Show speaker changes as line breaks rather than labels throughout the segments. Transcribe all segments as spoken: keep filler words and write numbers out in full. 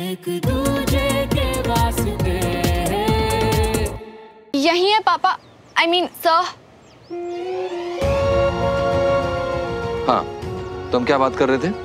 एक दूजे के वास्ते।
यही है पापा, आई मीन सर।
हाँ, तुम क्या बात कर रहे थे?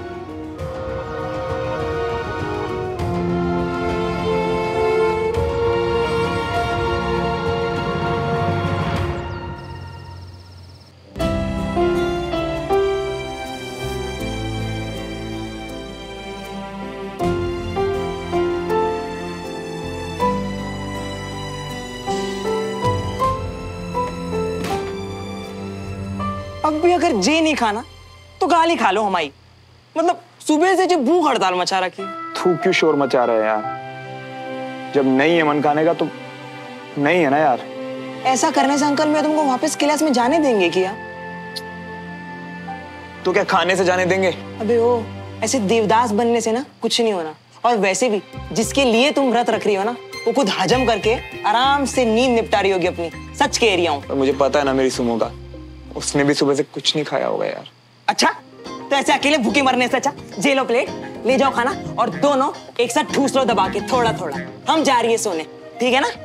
अब भी अगर जे नहीं खाना तो गाली खा लो हमारी। मतलब सुबह से जो भूख हड़ताल मचा रखी।
तू क्यों शोर मचा रहे हैं यार? जब नहीं है मन खाने का तो नहीं है ना यार।
ऐसा करने से अंकल मैं तुमको वापस क्लास में जाने देंगे क्या?
तो क्या खाने से जाने देंगे?
अबे ओ, ऐसे देवदास बनने से ना कुछ नहीं होना। और वैसे भी जिसके लिए तुम व्रत रख रही हो ना, वो खुद हजम करके आराम से नींद निपटा रही होगी अपनी। सच कह रही हूँ।
मुझे पता है ना मेरी सुमो का, उसने भी सुबह से कुछ नहीं खाया होगा यार।
अच्छा, तो ऐसे अकेले भूखे मरने से अच्छा जे लो प्लेट, ले जाओ खाना और दोनों एक साथ ठूस लो दबा के थोड़ा थोड़ा। हम जा रही है सोने, ठीक है ना?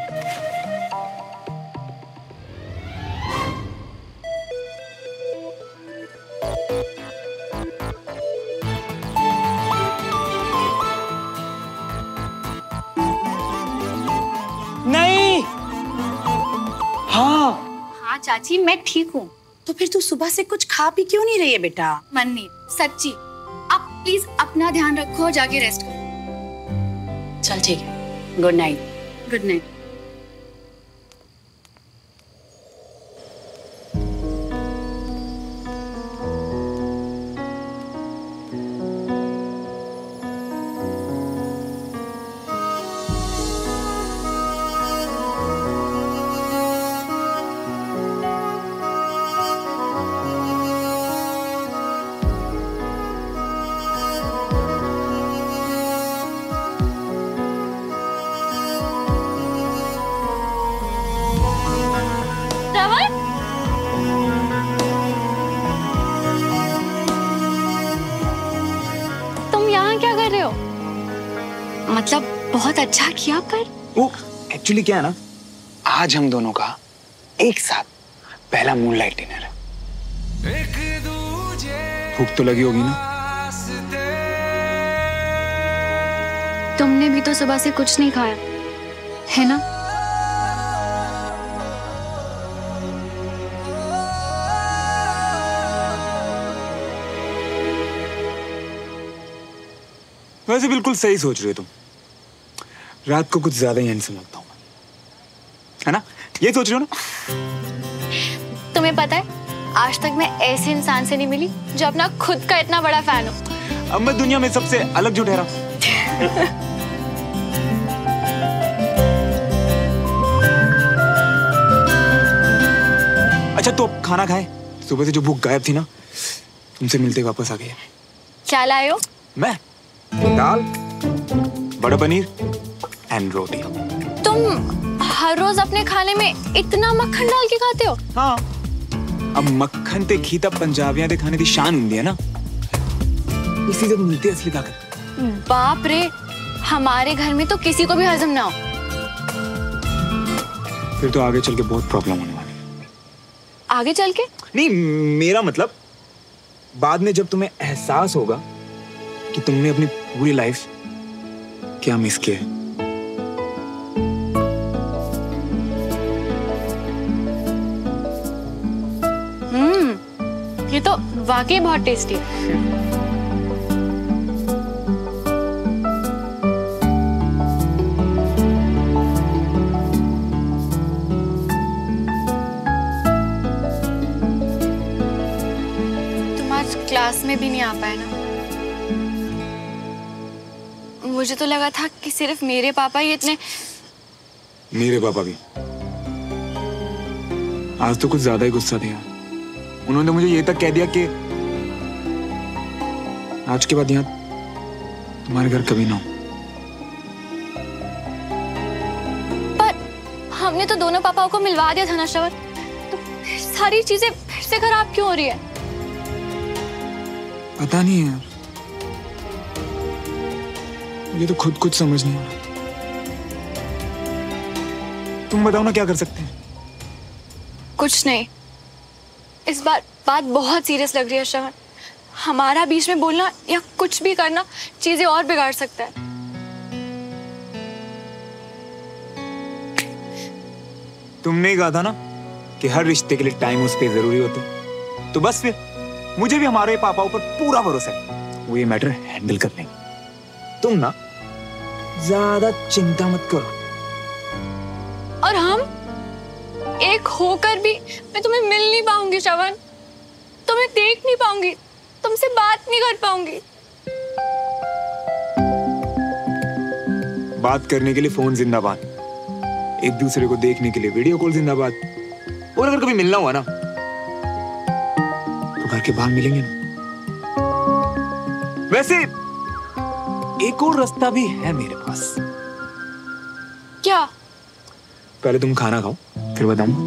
नहीं। हाँ
हाँ चाची, मैं ठीक हूँ। तो फिर तू सुबह से कुछ खा पी क्यों नहीं रही है बेटा?
मन नहीं, सच्ची। आप प्लीज अपना ध्यान रखो और जाके रेस्ट करो।
चल ठीक है, गुड नाइट।
Good night. मतलब बहुत अच्छा किया पर
वो एक्चुअली क्या है ना, आज हम दोनों का एक साथ पहला मूनलाइट डिनर है। भूख तो लगी होगी ना?
तुमने भी तो सुबह से कुछ नहीं खाया है ना?
वैसे बिल्कुल सही सोच रही हो तुम। रात को कुछ ज्यादा ही हैंडसम लगता हूँ, है ना? ये सोच रही हो ना?
तुम्हें पता है, आज तक मैं ऐसे इंसान से नहीं मिली जो अपना खुद का इतना बड़ा फैन हो।
अब मैं दुनिया में सबसे अलग जो ठहरा। अच्छा तो अब खाना खाए। सुबह से जो भूख गायब थी ना, तुमसे मिलते वापस आ गई है।
क्या लाए हो?
मैं दाल, बड़ा पनीर एंड रोटी।
तुम हर रोज अपने खाने में इतना मक्खन डाल के खाते हो?
हाँ, अब मक्खन ते घी तब पंजाबियां दे खाने दी शान हुंदी है ना, इसी से मिलती है असली ताकत।
बाप रे, हमारे घर में तो किसी को भी हजम ना हो।
फिर तो आगे चल के बहुत प्रॉब्लम होने वाली है।
आगे चल के?
नहीं, मेरा मतलब बाद में जब तुम्हें एहसास होगा कि तुमने अपनी पूरी लाइफ क्या मिस किया है।
हम्म, ये तो वाकई बहुत टेस्टी है। तुम आज क्लास में भी नहीं आ पाए ना? मुझे तो लगा था कि सिर्फ मेरे पापा ही इतने।
मेरे पापा भी आज तो कुछ ज्यादा ही गुस्सा दिया। उन्होंने मुझे ये तक कह दिया कि आज के बाद यहाँ तुम्हारे घर कभी ना हो।
पर हमने तो दोनों पापाओं को मिलवा दिया था ना श्रवण, तो फिर सारी चीजें फिर से खराब क्यों हो रही है?
पता नहीं यार, मुझे तो खुद कुछ समझ नहीं आ रहा। तुम बताओ ना क्या कर सकते हैं?
कुछ नहीं। इस बार बात बहुत सीरियस लग रही है श्रवण। हमारा बीच में बोलना या कुछ भी करना चीजें और बिगाड़ सकता है।
तुमने ही कहा था ना कि हर रिश्ते के लिए टाइम उस पर जरूरी होता है, तो बस फिर मुझे भी हमारे पापाओं पर पूरा भरोसा है, वो ये मैटर हैंडल कर लेंगे। तुम ना ज्यादा चिंता मत करो।
और हम एक होकर भी मैं तुम्हें मिल नहीं पाऊंगी श्रवण, तुम्हें देख नहीं पाऊंगी, तुमसे बात नहीं कर पाऊंगी।
बात करने के लिए फोन जिंदाबाद, एक दूसरे को देखने के लिए वीडियो कॉल जिंदाबाद, और अगर कभी मिलना हुआ ना तो घर के बाहर मिलेंगे ना। वैसे एक और रास्ता भी है मेरे पास।
क्या?
पहले तुम खाना खाओ, फिर बताऊंगा।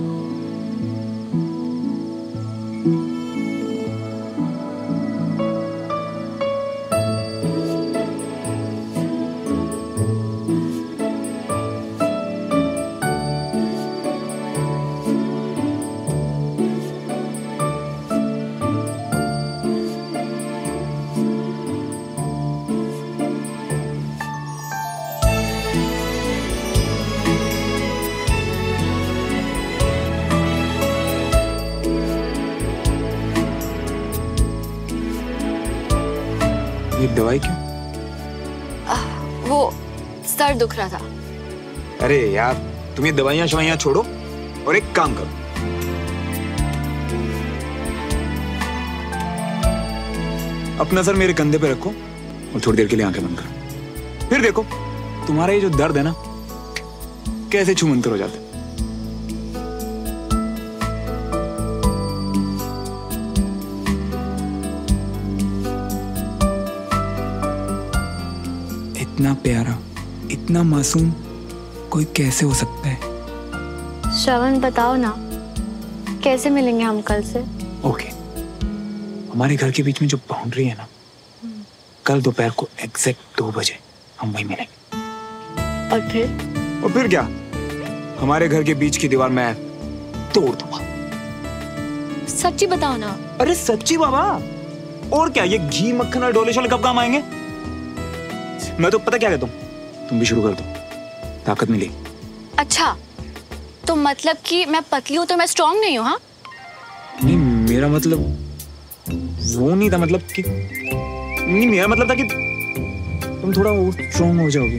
ये दवाई क्यों?
आ, वो सर दुख रहा था।
अरे यार, तुम ये दवाइयां शवाइयां छोड़ो और एक काम करो, अपना सर मेरे कंधे पे रखो और थोड़ी देर के लिए आंखें बंद करो। फिर देखो तुम्हारा ये जो दर्द है ना कैसे छूमंतर हो जाता है। इतना प्यारा, इतना मासूम कोई कैसे हो सकता है?
श्रवण बताओ ना, कैसे मिलेंगे हम कल से?
ओके, हमारे घर के बीच में जो बाउंड्री है ना, कल दोपहर को एग्जैक्ट दो बजे हम वहीं मिलेंगे।
और फिर?
और फिर क्या, हमारे घर के बीच की दीवार मैं तोड़ दूंगा।
सच्ची बताओ ना।
अरे सच्ची बाबा, और क्या, ये घी मक्खन और डोले शोले कब काम आएंगे? मैं तो पता क्या कहता हूँ, तुम भी शुरू कर दो, ताकत मिली।
अच्छा, तो मतलब कि मैं पतली हूँ तो मैं स्ट्रांग नहीं हूँ? हाँ,
नहीं मेरा मतलब वो नहीं था, मतलब कि नहीं, मेरा मतलब था कि तुम थोड़ा और स्ट्रांग हो जाओगी।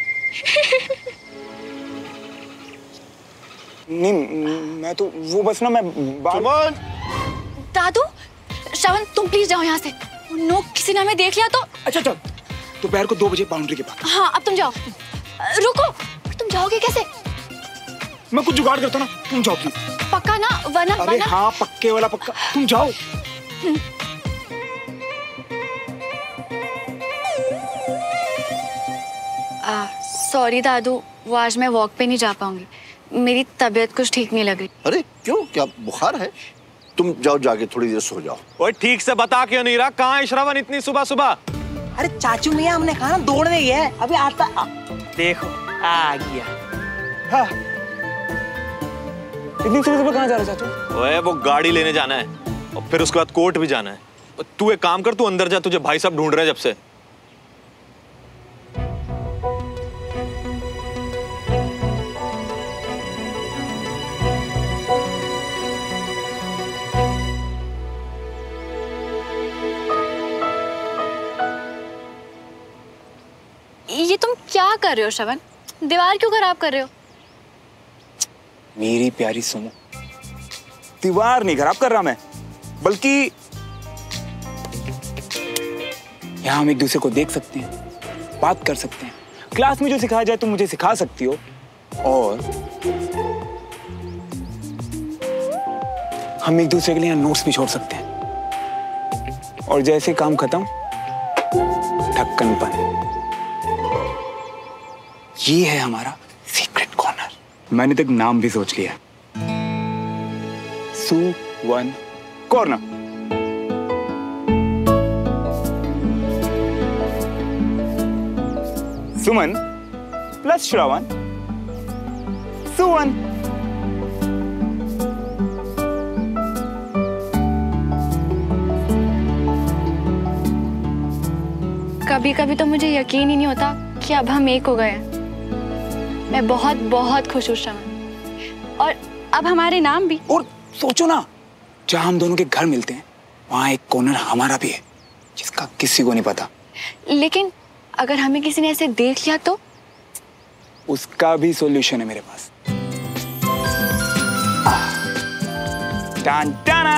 नहीं मैं तो वो बस ना मैं बार...
दादू, श्रवण तुम प्लीज जाओ यहाँ से। नो, किसी ने हमें देख लिया तो।
अच्छा अच्छा, दोपहर को दो बजे बाउंड्री के पास।
हाँ, अब तुम जाओ। रुको, तुम जाओगे कैसे?
मैं कुछ जुगाड़ करता ना, तुम जाओ प्लीज।
पक्का ना? वरना
अरे
वरना...
हाँ, पक्के वाला पक्का, तुम जाओ।
सॉरी दादू, वो आज मैं वॉक पे नहीं जा पाऊंगी, मेरी तबीयत कुछ ठीक नहीं लग रही।
अरे क्यों, क्या बुखार है? तुम जाओ, जाके थोड़ी देर सो जाओ।
ओए ठीक से बता क्यों नहीं रहा, कहाँ है श्रवण इतनी सुबह सुबह?
अरे चाचू मियाँ, हमने कहा ना दौड़ने गया है, अभी आता। आ,
देखो आ गया।
हाँ, इतनी सुबह सुबह कहाँ जा रहे हो चाचू?
ओए वो गाड़ी लेने जाना है और फिर उसके बाद कोर्ट भी जाना है। तू एक काम कर, तू अंदर जा, तुझे भाई साहब ढूंढ रहे हैं जब से।
ये तुम क्या कर रहे हो श्रवण? दीवार क्यों खराब कर रहे हो?
मेरी प्यारी सुनो, दीवार नहीं खराब कर रहा मैं, बल्कि यहाँ हम एक दूसरे को देख सकते हैं, बात कर सकते हैं। क्लास में जो सिखाया जाए तुम मुझे सिखा सकती हो, और हम एक दूसरे के लिए यहाँ नोट्स भी छोड़ सकते हैं। और जैसे काम खत्म, ढक्कन बंद। ये है हमारा सीक्रेट कॉर्नर। मैंने तो एक नाम भी सोच लिया, सुवन कॉर्नर। सुमन प्लस श्रवण सुवन।
कभी कभी तो मुझे यकीन ही नहीं होता कि अब हम एक हो गए हैं। मैं बहुत बहुत खुश हूँ श्रवण, और अब हमारे नाम भी।
और सोचो ना, जहाँ हम दोनों के घर मिलते हैं वहाँ एक कॉर्नर हमारा भी है जिसका किसी को नहीं पता।
लेकिन अगर हमें किसी ने ऐसे देख लिया तो?
उसका भी सॉल्यूशन है मेरे पास। टान टाना।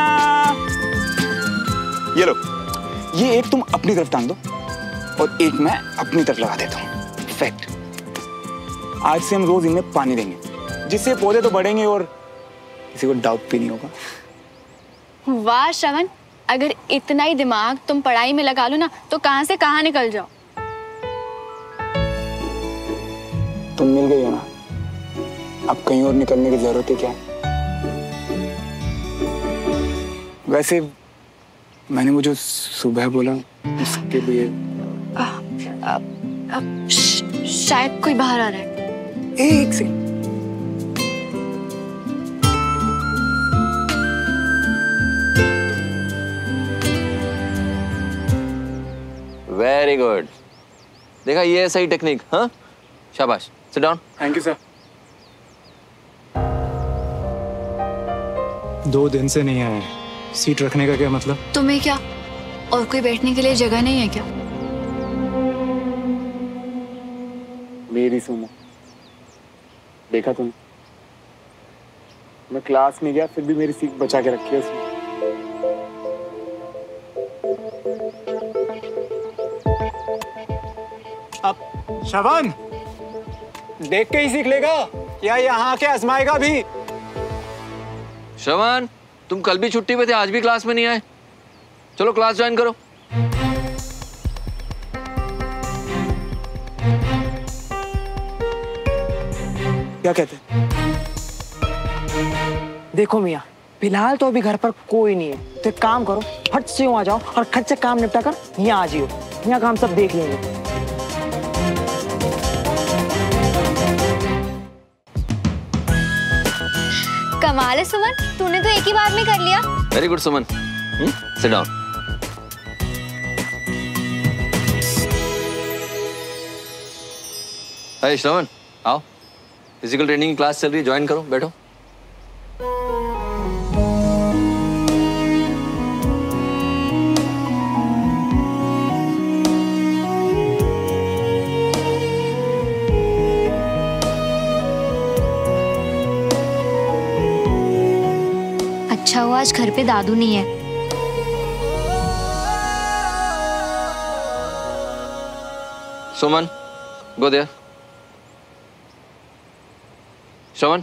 ये लो, ये एक तुम अपनी तरफ टांग दो और एक मैं अपनी तरफ लगा देता हूँ। परफेक्ट। आज से हम रोज इनमें पानी देंगे, जिससे पौधे तो बढ़ेंगे और किसी को डाउट भी नहीं होगा।
वाह श्रवण, अगर इतना ही दिमाग तुम पढ़ाई में लगा लो ना तो कहां से कहां निकल जाओ।
तुम मिल गई हो ना, अब कहीं और निकलने की जरूरत है क्या? वैसे मैंने वो जो सुबह बोला उसके लिए
आ, आ, आ, श, शायद कोई बाहर आ रहा है।
एक सेकंड।
Very good. देखा, ये है सही टेक्निक। हाँ, शाबाश। Sit down.
Thank you sir.
दो दिन से नहीं आया, सीट रखने का क्या मतलब?
तुम्हें क्या और कोई बैठने के लिए जगह नहीं है क्या?
मेरी सुनो, देखा तुम, मैं क्लास में गया फिर भी मेरी सीट बचा के रखी है उसने।
अब श्रवण देख के ही सीख लेगा या यहाँ के आजमाएगा भी?
श्रवण, तुम कल भी छुट्टी पे थे, आज भी क्लास में नहीं आए। चलो क्लास ज्वाइन करो।
क्या कहते?
देखो मियाँ, फिलहाल तो अभी घर पर कोई नहीं है, तो एक काम करो, फट से यूं आ जाओ और खट से काम निपटा कर यहाँ आ जाइयो। यहाँ काम सब देख लेंगे।
कमाल है सुमन, तूने तो एक ही बार में कर लिया।
Very good Suman. Sit down. अरे श्रवण, आओ, फिजिकल ट्रेनिंग की क्लास चल रही है, ज्वाइन करो, बैठो।
अच्छा हुआ आज घर पे दादू नहीं है।
सुमन, गो देयर। श्रवण,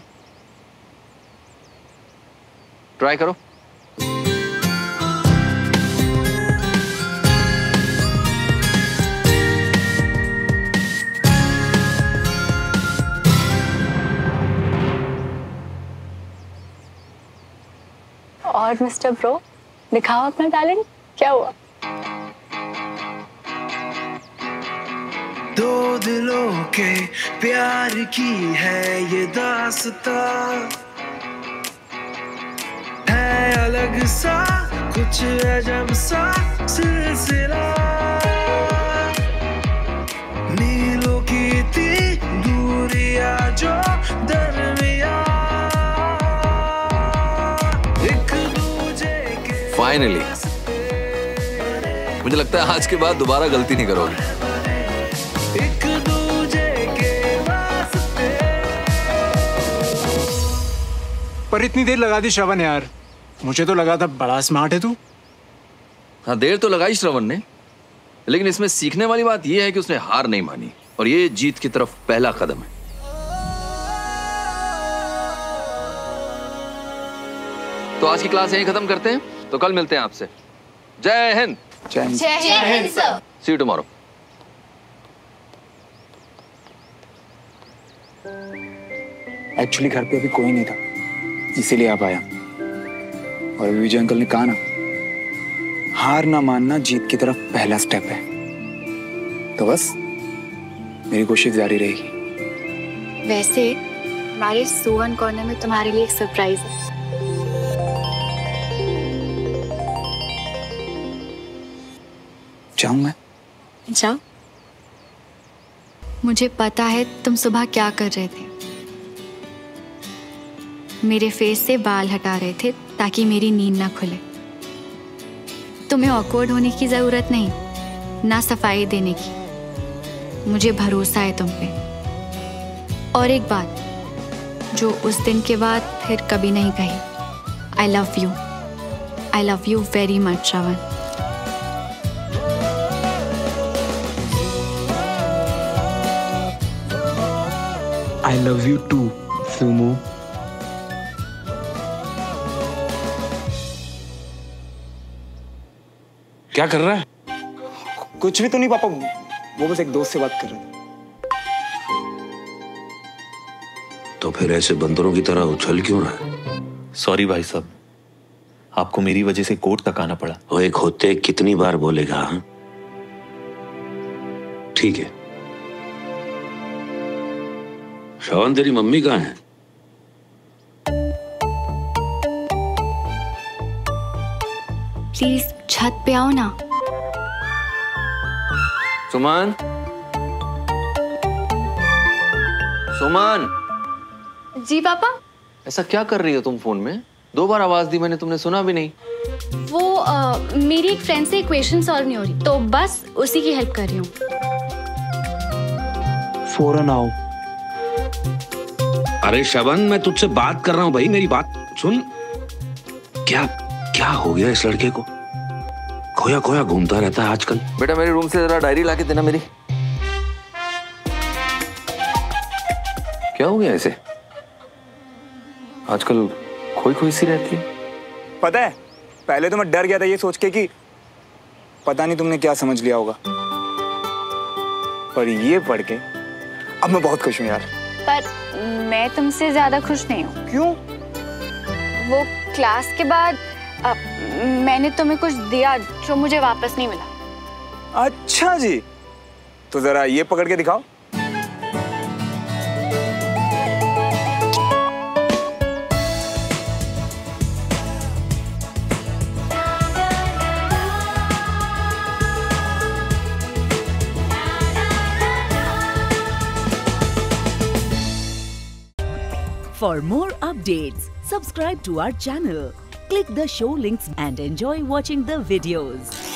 ट्राई करो।
और मिस्टर ब्रो, दिखाओ अपना टैलेंट, क्या हुआ?
दो दिलों के प्यार की है ये दास्तां, है अलग सा कुछ अजब सा सिलसिला, मीलों की थी दूरियां जो दरमिया, एक दूजे के।
फाइनली मुझे लगता है आज के बाद दोबारा गलती नहीं करोगे।
पर इतनी देर लगा दी श्रवण यार, मुझे तो लगा था बड़ा स्मार्ट है तू।
हाँ, देर तो लगाई श्रवण ने, लेकिन इसमें सीखने वाली बात यह है कि उसने हार नहीं मानी और ये जीत की तरफ पहला कदम है। तो आज की क्लास यहीं खत्म करते हैं, तो कल मिलते हैं आपसे। जय हिंद।
जय हिंद।
जय हिंद sir.
See you tomorrow.
Actually घर पे अभी कोई नहीं था, इसीलिए आप आया। और अभी विजय अंकल ने कहा ना, हार ना मानना जीत की तरफ पहला स्टेप है। तो बस मेरी कोशिश जारी रहेगी।
वैसे हमारे सुवन कॉर्नर में तुम्हारे लिए एक सरप्राइज है।
जाऊं मैं?
जाओ। मुझे पता है तुम सुबह क्या कर रहे थे। मेरे फेस से बाल हटा रहे थे ताकि मेरी नींद ना खुले। तुम्हें ऑकवर्ड होने की जरूरत नहीं, ना सफाई देने की। मुझे भरोसा है तुम पे। और एक बात जो उस दिन के बाद फिर कभी नहीं कही, I love you. I love you very much Shravan.
I love you too, Sumo.
क्या कर रहा है?
कुछ भी तो नहीं पापा, वो बस एक दोस्त से बात कर रहे थे।
तो फिर ऐसे बंदरों की तरह उछल क्यों रहा है?
सॉरी भाई साहब, आपको मेरी वजह से कोर्ट तक आना पड़ा।
वो एक होते कितनी बार बोलेगा? हाँ ठीक है। श्रवण, तेरी मम्मी कहाँ है?
प्लीज छत पे आओ ना।
सुमन, सुमन।
जी पापा।
ऐसा क्या कर रही हो तुम फोन में? दो बार आवाज दी मैंने, तुमने सुना भी नहीं।
वो आ, मेरी एक फ्रेंड से इक्वेशन सॉल्व नहीं हो रही, तो बस उसी की हेल्प कर रही हूँ।
फौरन आओ।
अरे श्रवण, मैं तुझसे बात कर रहा हूँ भाई, मेरी बात सुन। क्या क्या हो गया इस लड़के को? खोया खोया घूमता रहता है आजकल।
बेटा मेरे रूम से जरा डायरी लाके देना मेरी। क्या हो गया इसे? आजकल खोई खोई सी रहती है।
पता है, पहले तो मैं डर गया था ये सोच के कि पता नहीं तुमने क्या समझ लिया होगा, पर ये पढ़ के अब मैं बहुत खुश हूँ यार।
पर मैं तुमसे ज्यादा खुश नहीं हूँ।
क्यों?
वो क्लास के बाद आ, मैंने तुम्हें कुछ दिया जो मुझे वापस नहीं मिला।
अच्छा जी, तो जरा ये पकड़ के दिखाओ।
For more updates, subscribe to our channel, click the show links and enjoy watching the videos.